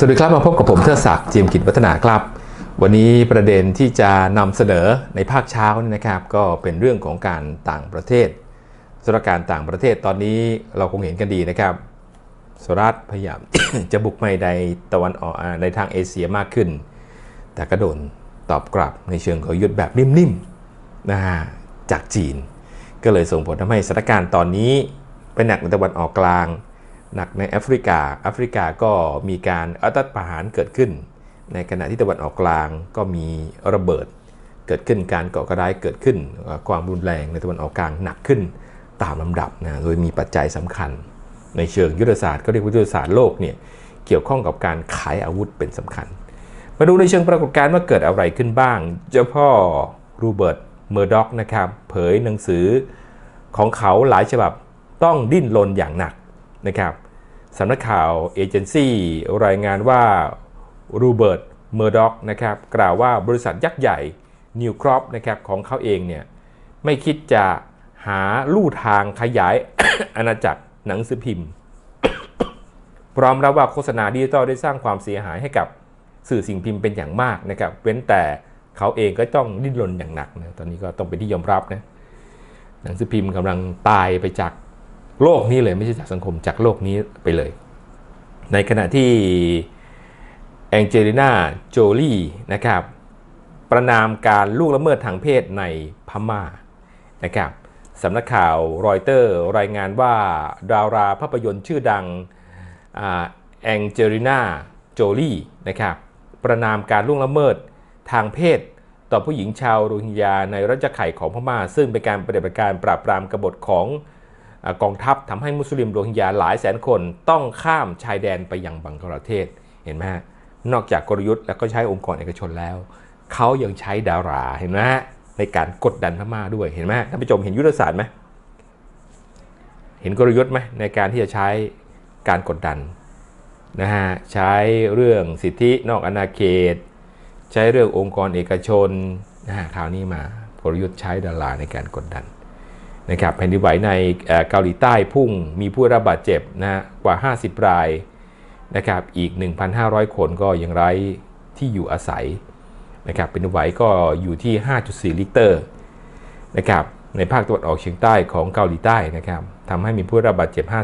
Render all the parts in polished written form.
สวัสดีครับมาพบกับผมเทิดศักดิ์เจียมกิจวัฒนาครับวันนี้ประเด็นที่จะนำเสนอในภาคเช้านะครับก็เป็นเรื่องของการต่างประเทศสถานการณ์ต่างประเทศตอนนี้เราคงเห็นกันดีนะครับสหรัฐพยายาม จะบุกไปในตะวันออกในทางเอเชียมากขึ้นแต่ก็โดนตอบกลับในเชิงกลยุทธ์แบบนิ่มๆนะฮะจากจีนก็เลยส่งผลทำให้สถานการณ์ตอนนี้เป็นหนักในตะวันออกกลางหนักในแอฟริกาก็มีการรัฐประหารเกิดขึ้นในขณะที่ตะวันออกกลางก็มีระเบิดเกิดขึ้นการก่อการร้ายเกิดขึ้นความรุนแรงในตะวันออกกลางหนักขึ้นตามลำดับนะโดยมีปัจจัยสำคัญในเชิงยุทธศาสตร์ก็เรียกว่ายุทธศาสตร์โลกเนี่ยเกี่ยวข้องกับการขายอาวุธเป็นสำคัญมาดูในเชิงปรากฏการณ์ว่าเกิดอะไรขึ้นบ้างเจ้าพ่อรูเบิร์ตเมอร์ด็อกนะครับเผยหนังสือของเขาหลายฉบับต้องดิ้นรนอย่างหนักนะครับสำนักข่าวเอเจนซี่รายงานว่ารูเบิร์ตเมอร์ด็อกนะครับกล่าวว่าบริษัทยักษ์ใหญ่นิวครอปนะครับของเขาเองเนี่ยไม่คิดจะหาลู่ทางขยาย อาณาจักรหนังสือพิมพ์ พร้อมรับว่าโฆษณาดิจิทัลได้สร้างความเสียหายให้กับสื่อสิ่งพิมพ์เป็นอย่างมากนะครับเว้นแต่เขาเองก็ต้องดิ้นรนอย่างหนักนะตอนนี้ก็ต้องเป็นที่ยอมรับนะหนังสือพิมพ์กำลังตายไปจากโลกนี้เลยไม่ใช่จากสังคมจากโลกนี้ไปเลยในขณะที่แองเจลิน่าโจลี่นะครับประนามการล่วงละเมิดทางเพศในพม่านะครับสำนักข่าวรอยเตอร์รายงานว่าดาราภาพยนตร์ชื่อดังแองเจลิน่าโจลี่นะครับประนามการล่วงละเมิดทางเพศต่อผู้หญิงชาวโรฮิงญาในรัฐยะไข่ของพม่าซึ่งเป็นการปฏิบัติการปราบปรามกบฏของกองทัพทำให้มุสลิมโรฮิงญาหลายแสนคนต้องข้ามชายแดนไปยังบังกลาเทศเห็นไหมฮะนอกจากกลยุทธ์แล้วก็ใช้องค์กรเอกชนแล้วเขายังใช้ดาราเห็นไหมฮะในการกดดันพม่าด้วยเห็นไหมท่านผู้ชมเห็นยุทธศาสตร์ไหมเห็นกลยุทธ์ไหมในการที่จะใช้การกดดันนะฮะใช้เรื่องสิทธินอกอาณาเขตใช้เรื่ององค์กรเอกชนนะฮะคราวนี้มากลยุทธ์ใช้ดาราในการกดดันนะครับแผ่นดินไหวในเกาหลีใต้พุ่งมีผู้รับบาดเจ็บนะกว่า50รายนะครับอีก 1,500 คนก็ยังไร้ที่อยู่อาศัยนะครับแผ่นดินไหวก็อยู่ที่ 5.4 ลิกเตอร์นะครับในภาคตะวันออกเฉียงใต้ของเกาหลีใต้นะครับทำให้มีผู้รับบาดเจ็บ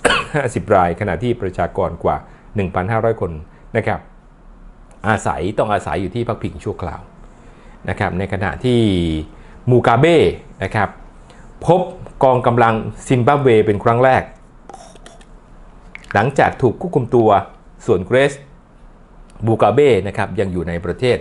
50รายขณะที่ประชากรกว่า 1,500 คนนะครับต้องอาศัยอยู่ที่พักพิงชั่วคราวนะครับในขณะที่มูกาเบ้นะครับพบกองกำลังซิมบับเวเป็นครั้งแรกหลังจากถูกควบคุมตัวส่วนเกรซมูกาเบ้นะครับยังอยู่ในประเทศ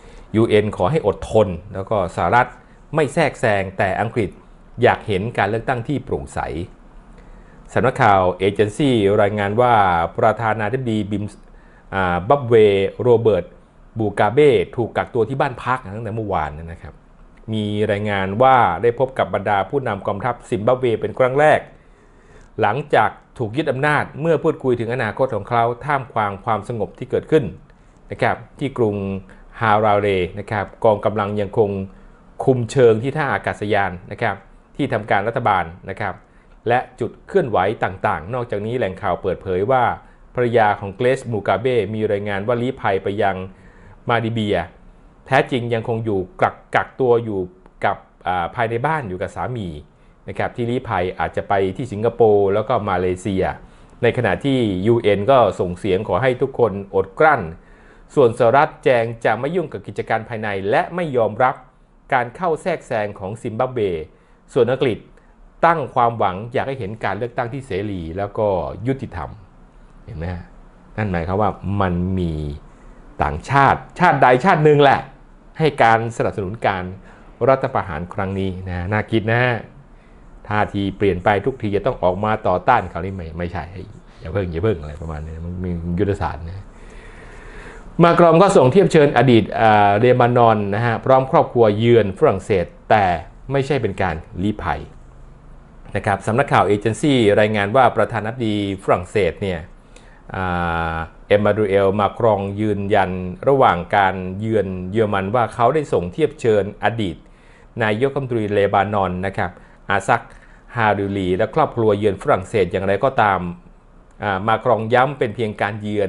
UN ขอให้อดทนแล้วก็สหรัฐไม่แทรกแซงแต่อังกฤษอยากเห็นการเลือกตั้งที่โปร่งใสสำนักข่าวเอเจนซี่รายงานว่าประธานาธิบดีบับเวโรเบิร์ตบูกาเบ้ถูกกักตัวที่บ้านพักตั้งแต่เมื่อวานนะครับมีรายงานว่าได้พบกับบรรดาผู้นำกองทัพซิมบับเวเป็นครั้งแรกหลังจากถูกยึดอำนาจเมื่อพูดคุยถึงอนาคตของเขาท่ามกลางความสงบที่เกิดขึ้นนะครับที่กรุงฮาราเรนะครับกองกำลังยังคงคุมเชิงที่ท่าอากาศยานนะครับที่ทำการรัฐบาลนะครับและจุดเคลื่อนไหวต่างๆนอกจากนี้แหล่งข่าวเปิดเผยว่าภรรยาของเกรซมูกาเบ้มีรายงานว่าลี้ภัยไปยังมาดิเบียแท้จริงยังคงอยู่กักตัวอยู่กับภายในบ้านอยู่กับสามีนะครับที่ลี้ภัยอาจจะไปที่สิงคโปร์แล้วก็มาเลเซียในขณะที่ UN ก็ส่งเสียงขอให้ทุกคนอดกลั้นส่วนสหรัฐแจงจะไม่ยุ่งกับกิจการภายในและไม่ยอมรับการเข้าแทรกแซงของซิมบับเวส่วนอังกฤษตั้งความหวังอยากให้เห็นการเลือกตั้งที่เสรีแล้วก็ยุติธรรมเห็นไหมนั่นหมายความว่ามันมีต่างชาติใดชาติหนึ่งแหละให้การสนับสนุนการรัฐประหารครั้งนี้นะน่าคิดนะท่าทีเปลี่ยนไปทุกทีจะต้องออกมาต่อต้านเขานี่ไม่ใช่อย่าเพิ่งอะไรประมาณนี้มันมียุทธศาสตร์นะมากรอมก็ส่งเทียบเชิญอดีตเลบานอนนะฮะพร้อมครอบครัวเยือนฝรั่งเศสแต่ไม่ใช่เป็นการลี้ภัยนะครับสำนักข่าวเอเจนซี่รายงานว่าประธานาธิบดีฝรั่งเศสเนี่ยเอมมานูเอลมาครองยืนยันระหว่างการเยือนเยอรมันว่าเขาได้ส่งเทียบเชิญอดีตนายกรัฐมนตรีเลบานอนนะครับอาซักฮาริลีและครอบครัวเยือนฝรั่งเศสอย่างไรก็ตามมาครองย้ำเป็นเพียงการเยือน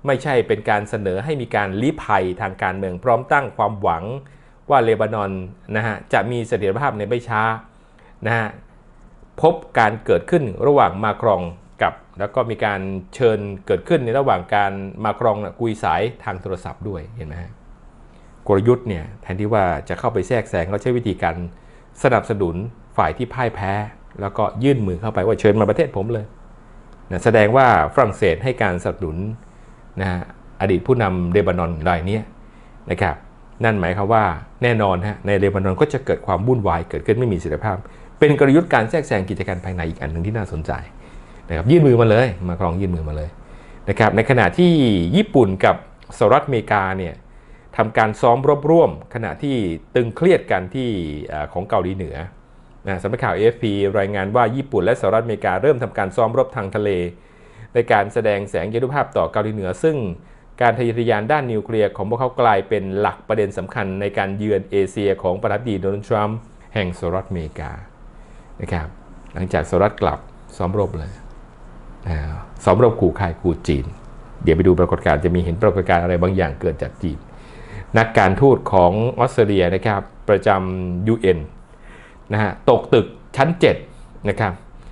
ไม่ใช่เป็นการเสนอให้มีการลี้ภัยทางการเมืองพร้อมตั้งความหวังว่าเลบานอนนะฮะจะมีเสถียรภาพในไม่ช้านะฮะพบการเกิดขึ้นระหว่างมาครองกับแล้วก็มีการเชิญเกิดขึ้นในระหว่างการมาครองคุยสายทางโทรศัพท์ด้วยเห็นไหมฮะกลยุทธ์เนี่ยแทนที่ว่าจะเข้าไปแทรกแซงเขาใช้วิธีการสนับสนุนฝ่ายที่พ่ายแพ้แล้วก็ยื่นมือเข้าไปว่าเชิญมาประเทศผมเลยนะแสดงว่าฝรั่งเศสให้การสนับสนุนนะฮะอดีตผู้นำเลบานอนรายนี้นะครับนั่นหมายความว่าแน่นอนฮะในเลบานอนก็จะเกิดความวุ่นวายเกิดขึ้นไม่มีเสถียรภาพเป็นกลยุทธ์การแทรกแซงกิจการภายในอีกอันหนึ่งที่น่าสนใจนะครับยื่นมือมาเลยมาครองยื่นมือมาเลยนะครับในขณะที่ญี่ปุ่นกับสหรัฐอเมริกาเนี่ยทำการซ้อมรบร่วมขณะที่ตึงเครียดกันที่ของเกาหลีเหนือนะสำนักข่าว AFP รายงานว่าญี่ปุ่นและสหรัฐอเมริกาเริ่มทำการซ้อมรบทางทะเลในการแสดงแสงยานุภาพต่อเกาหลีเหนือซึ่งการทะเยอทะยานด้านนิวเคลียร์ของพวกเขากลายเป็นหลักประเด็นสำคัญในการเยือนเอเชียของประธานาธิบดีโดนัลด์ทรัมป์แห่งสหรัฐอเมริกานะครับหลังจากสหรัฐกลับซ้อมรบเลยซ้อมรบขู่ใครขู่จีนเดี๋ยวไปดูปรากฏการณ์จะมีเห็นปรากฏการณ์อะไรบางอย่างเกิดจากจีนนักการทูตของออสเตรเลียนะครับประจำ UN นะฮะตกตึกชั้น7นะครับ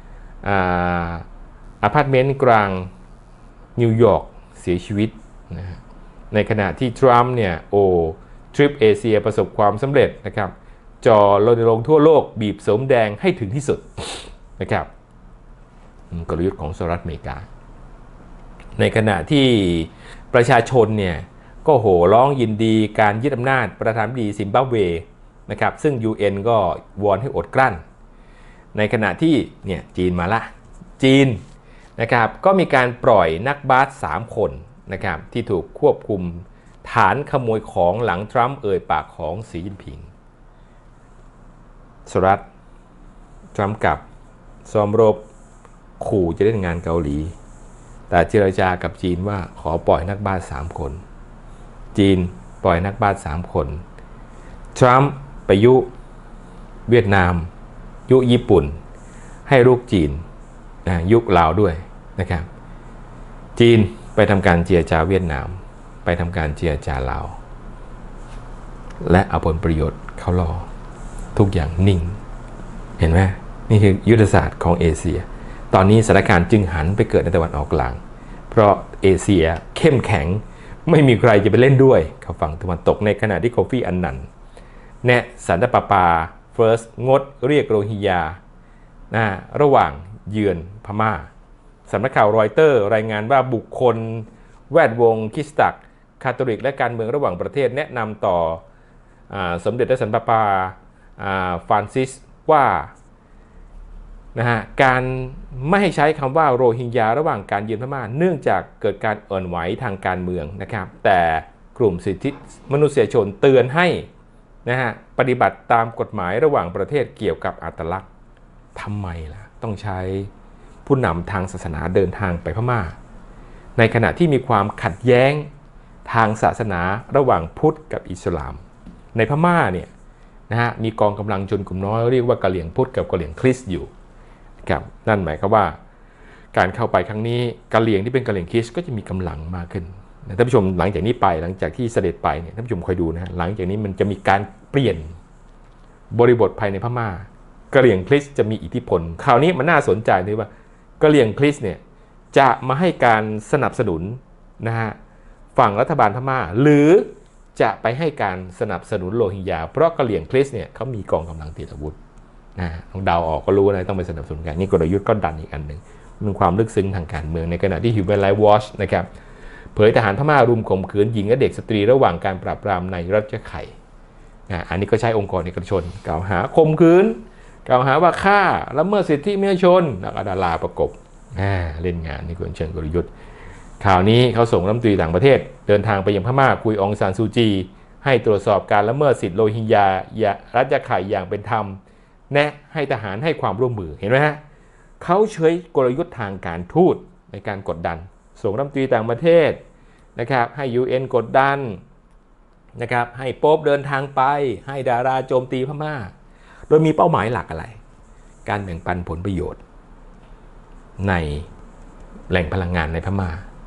อพาร์ตเมนต์กลางนิวยอร์กเสียชีวิตนะฮะในขณะที่ทรัมป์เนี่ยทริปเอเชียประสบความสำเร็จนะครับจอรณรงค์ทั่วโลกบีบสมแดงให้ถึงที่สุดนะครับกลยุทธ์ของสหรัฐอเมริกาในขณะที่ประชาชนเนี่ยก็โห่ร้องยินดีการยึดอำนาจประธานาธิบดีซิมบับเวนะครับซึ่ง UN ก็วอนให้อดกลั้นในขณะที่เนี่ยจีนมาละจีนนะครับก็มีการปล่อยนักบาส3คนนะครับที่ถูกควบคุมฐานขโมยของหลังทรัมป์เอ่ยปากของสีจิ้นผิงสหรัฐทรัมป์กับซ้อมรบขู่จะเล่นงานเกาหลีแต่เจรจากับจีนว่าขอปล่อยนักบาส3คนจีนปล่อยนักบาส3คนทรัมป์ไปยุเวียดนามยุญี่ปุ่นให้ลูกจีนยุลาวด้วยนะครับจีนไปทำการเจรจาเวียดนามไปทำการเจรจาลาวและเอาผลประโยชน์เข้าล่อทุกอย่างนิ่งเห็นไหมนี่คือยุทธศาสตร์ของเอเชียตอนนี้สถานการณ์จึงหันไปเกิดในตะวันออกกลางเพราะเอเชียเข้มแข็งไม่มีใครจะไปเล่นด้วยกับฝั่งตะวันตกในขณะที่โคฟี่อันนันต์แนะสันตะปาปาเฟิร์สงดเรียกโรฮิงญาระหว่างเยือนพม่าสำนักข่าวรอยเตอร์รายงานว่าบุคคลแวดวงคริสตจักรคาทอลิกและการเมืองระหว่างประเทศแนะนำต่อสมเด็จพระสันตะปาปาฟรานซิสว่านะฮะการไม่ให้ใช้คำว่าโรฮิงญาระหว่างการเยือนพม่าเนื่องจากเกิดการอ่อนไหวทางการเมืองนะครับแต่กลุ่มสิทธิมนุษยชนเตือนให้นะฮะปฏิบัติตามกฎหมายระหว่างประเทศเกี่ยวกับอัตลักษณ์ทำไมล่ะต้องใช้ผู้นำทางศาสนาเดินทางไปพม่าในขณะที่มีความขัดแย้งทางศาสนาระหว่างพุทธกับอิสลามในพม่าเนี่ยนะฮะมีกองกำลังชนกลุ่มน้อยเรียกว่ากะเหรี่ยงพุทธกับกะเหรี่ยงคริสต์อยู่ครับนั่นหมายความว่าการเข้าไปครั้งนี้กะเหรี่ยงที่เป็นกะเหรี่ยงคริสต์ก็จะมีกำลังมากขึ้นท่านผู้ชมหลังจากนี้ไปหลังจากที่เสด็จไปเนี่ยท่านผู้ชมคอยดูนะหลังจากนี้มันจะมีการเปลี่ยนบริบทภายในพม่ากะเหรี่ยงคริสต์จะมีอิทธิพลคราวนี้มันน่าสนใจด้วยว่ากะเหรี่ยงคริสต์เนี่ยจะมาให้การสนับสนุนนะฮะฝั่งรัฐบาลพม่าหรือจะไปให้การสนับสนุนโรฮิงญาเพราะกะเหรี่ยงคริสต์เนี่ยเขามีกองกำลังติดอาวุธต้องเดาออกก็รู้นะต้องไปสนับสนุนกันนี่กลยุทธ์ก็ดันอีกอันหนึ่งเป็นความลึกซึ้งทางการเมืองในขณะที่ Human Rights Watch นะครับเผยทหารพม่ารุมข่มขืนหญิงและเด็กสตรีระหว่างการปราบปรามในรัฐยะไข่อันนี้ก็ใช้องค์กรเอกชนกล่าวหาข่มขืนกล่าวหาว่าฆ่าละเมิดสิทธิมนุษยชนนักดาราประกบเล่นงานนี่คือเชิงกลยุทธ์ข่าวนี้เขาส่งรัฐมนตรีต่างประเทศเดินทางไปยังพม่าคุยองซานซูจีให้ตรวจสอบการละเมิดสิทธิโรฮิงญารัฐยะไข่อย่างเป็นธรรมแนะให้ทหารให้ความร่วมมือเห็นไหมฮะเขาใช้กลยุทธ์ทางการทูตในการกดดันส่งรัฐมนตรีต่างประเทศนะครับให้ UN กดดันนะครับให้โป๊ปเดินทางไปให้ดาราโจมตีพม่าโดยมีเป้าหมายหลักอะไรการแบ่งปันผลประโยชน์ในแหล่งพลังงานในพม่า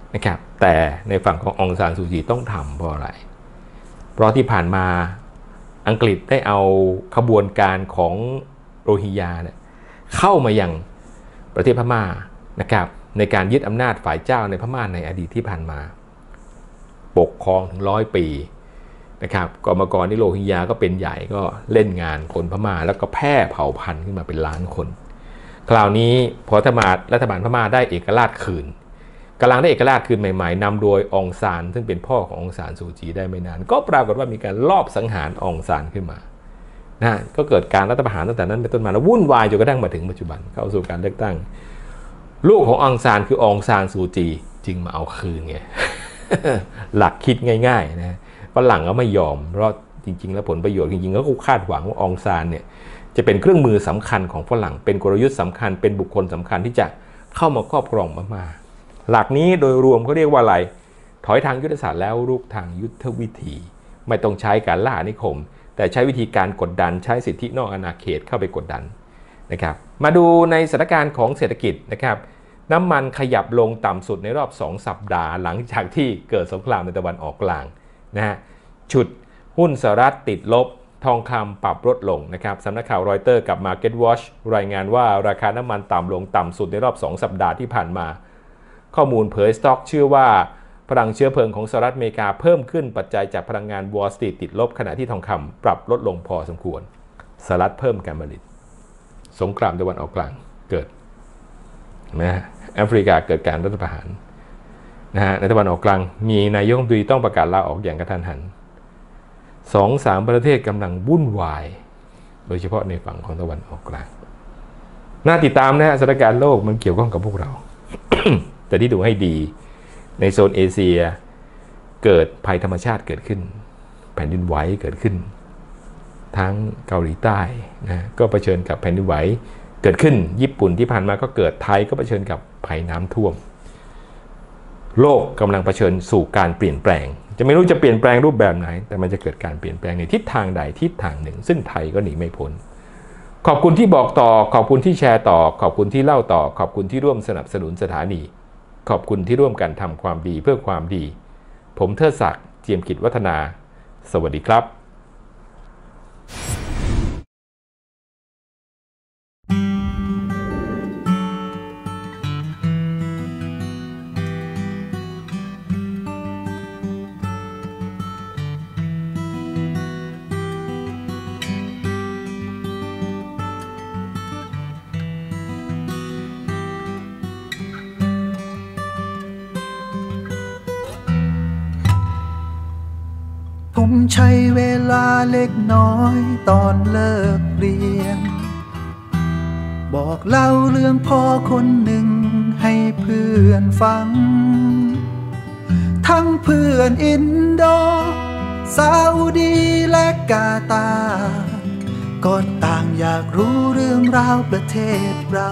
นะครับแต่ในฝั่งขององซานซูจีต้องทำเพราะอะไรเพราะที่ผ่านมาอังกฤษได้เอาขบวนการของโรฮิงญาเนี่ยเข้ามายังประเทศพม่านะครับในการยึดอำนาจฝ่ายเจ้าในพม่าในอดีตที่ผ่านมาปกครองถึง100 ปีนะครับก่อนมาก่อนนี่โรฮิงญาก็เป็นใหญ่ก็เล่นงานคนพม่าแล้วก็แพร่เผ่าพันธุ์ขึ้นมาเป็นล้านคนคราวนี้พอรัฐบาลพม่าได้เอกราชคืนกำลังได้เอกราชคืนใหม่ๆนำโดยองซานซึ่งเป็นพ่อขององซานซูจีได้ไม่นานก็ปรากฏว่ามีการลอบสังหารองซานขึ้นมานะก็เกิดการรัฐประหารตั้งแต่นั้นเป็นต้นมาแล้ววุ่นวายจนกระทั่งมาถึงปัจจุบันเข้าสู่การเลือกตั้งลูกขององซานคือองซานซูจีจึงมาเอาคืนไง หลักคิดง่ายๆนะฝรั่งก็ไม่ยอมเพราะจริงๆแล้วผลประโยชน์จริงๆก็คาดหวังว่าองซานเนี่ยจะเป็นเครื่องมือสำคัญของฝรั่งเป็นกลยุทธ์สำคัญเป็นบุคคลสำคัญที่จะเข้ามาครอบครองพม่าหลักนี้โดยรวมเขาเรียกว่าอะไรถอยทางยุทธศาสตร์แล้วรุกทางยุทธวิธีไม่ต้องใช้การล่าอาณานิคมแต่ใช้วิธีการกดดันใช้สิทธินอกอาณาเขตเข้าไปกดดันนะครับมาดูในสถานการณ์ของเศรษฐกิจนะครับน้ำมันขยับลงต่ำสุดในรอบ2 สัปดาห์หลังจากที่เกิดสงครามในตะวันออกกลางนะฮะฉุดหุ้นสหรัฐติดลบทองคำปรับลดลงนะครับสำนักข่าวรอยเตอร์กับ Market Watch รายงานว่าราคาน้ำมันต่ำลงต่ำสุดในรอบ2 สัปดาห์ที่ผ่านมาข้อมูลเผยสต็อกเชื่อว่าพลังเชื้อเพลิงของสหรัฐอเมริกาเพิ่มขึ้นปัจจัยจากพลังงานวอลล์สตรีทติดลบขณะที่ทองคำปรับลดลงพอสมควรสหรัฐเพิ่มการผลิตสงครามตะวันออกกลางเกิดนะแอฟริกาเกิดการรัฐประหารนะฮะในตะวันออกกลางมีนายกรัฐมนตรีต้องประกาศลาออกอย่างกระทันหัน2-3 ประเทศกำลังวุ่นวายโดยเฉพาะในฝั่งของตะวันออกกลางน่าติดตามนะฮะสถานการณ์โลกมันเกี่ยวข้องกับพวกเรา แต่ที่ดูให้ดีในโซนเอเชียเกิดภัยธรรมชาติเกิดขึ้นแผ่นดินไหวเกิดขึ้นทั้งเกาหลีใต้นะก็เผชิญกับแผ่นดินไหวเกิดขึ้นญี่ปุ่นที่ผ่านมาก็เกิดไทยก็เผชิญกับภัยน้ำท่วมโลกกำลังเผชิญสู่การเปลี่ยนแปลงจะไม่รู้จะเปลี่ยนแปลงรูปแบบไหนแต่มันจะเกิดการเปลี่ยนแปลงในทิศทางใดทิศทางหนึ่งซึ่งไทยก็หนีไม่พ้นขอบคุณที่บอกต่อขอบคุณที่แชร์ต่อขอบคุณที่เล่าต่อขอบคุณที่ร่วมสนับสนุนสถานีขอบคุณที่ร่วมกันทำความดีเพื่อความดีผมเทิดศักดิ์เจียมกิจวัฒนาสวัสดีครับผมใช้เวลาเล็กน้อยตอนเลิกเรียนบอกเล่าเรื่องพ่อคนหนึ่งให้เพื่อนฟังทั้งเพื่อนอินโดซาอุดีและกาตาร์ก็ต่างอยากรู้เรื่องราวประเทศเรา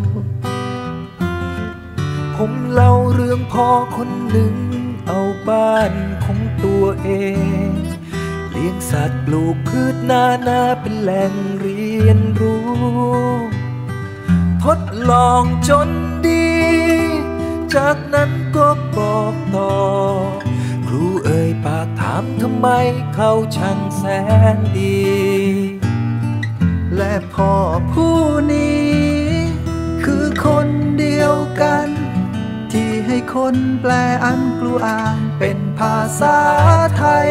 ผมเล่าเรื่องพ่อคนหนึ่งเอาบ้านของตัวเองเลี้ยงสัตว์ปลูกพืชนาเป็นแหล่งเรียนรู้ทดลองจนดีจากนั้นก็บอกต่อครูเอ่ยปากถามทำไมเขาช่างแสนดีและพ่อผู้นี้คือคนเดียวกันที่ให้คนแปลอันกลัวอ่านเป็นภาษาไทย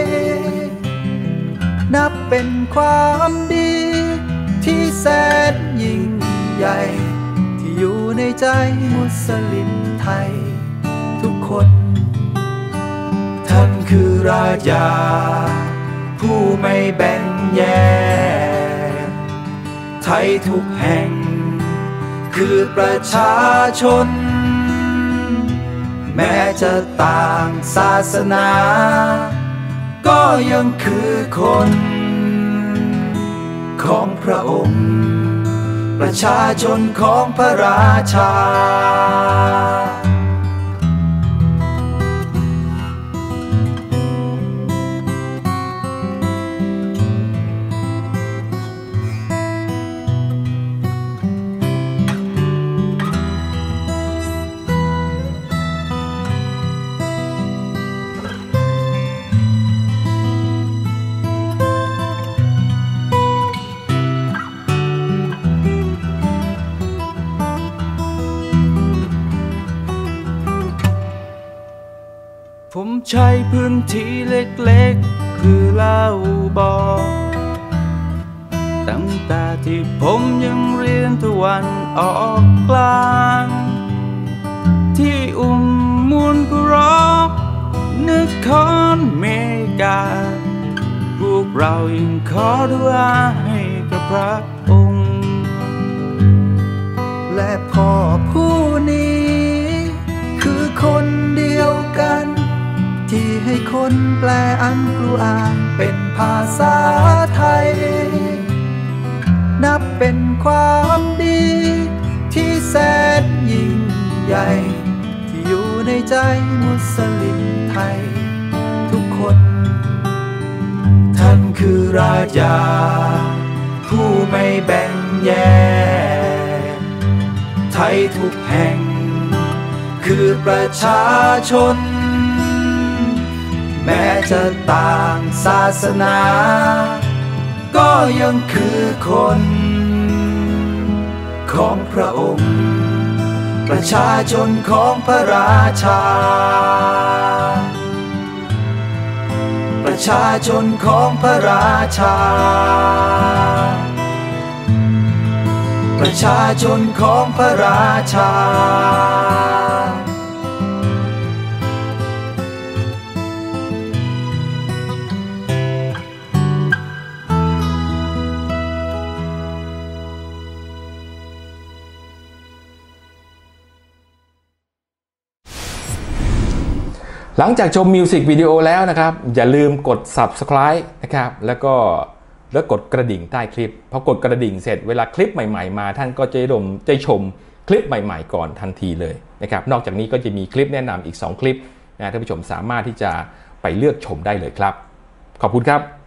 นับเป็นความดีที่แสนยิ่งใหญ่ที่อยู่ในใจมุสลิมไทยทุกคนท่านคือราชาผู้ไม่แบ่งแยกไทยทุกแห่งคือประชาชนแม้จะต่างศาสนาก็ยังคือคนของพระองค์ประชาชนของพระราชาผมใช้พื้นที่เล็กๆคือเล่าบอกตั้งแต่ที่ผมยังเรียนตะวันออกกลางที่มุลกุรอนครเมกาพวกเรายังขอดุอาให้กับพระองค์และพ่อผู้นี้คือคนเดียวกันที่ให้คนแปลอันกุรอานเป็นภาษาไทยนับเป็นความดีที่แสนยิ่งใหญ่ที่อยู่ในใจมุสลิมไทยทุกคนท่านคือราชาผู้ไม่แบ่งแยกไทยทุกแห่งคือประชาชนแม้จะต่างศาสนาก็ยังคือคนของพระองค์ประชาชนของพระราชาประชาชนของพระราชาประชาชนของพระราชาหลังจากชมมิวสิกวิดีโอแล้วนะครับอย่าลืมกด Subscribe นะครับแล้วกดกระดิ่งใต้คลิปพอกดกระดิ่งเสร็จเวลาคลิปใหม่ๆมาท่านก็จะชมคลิปใหม่ๆก่อนทันทีเลยนะครับนอกจากนี้ก็จะมีคลิปแนะนำอีก2คลิปนะท่านผู้ชมสามารถที่จะไปเลือกชมได้เลยครับขอบคุณครับ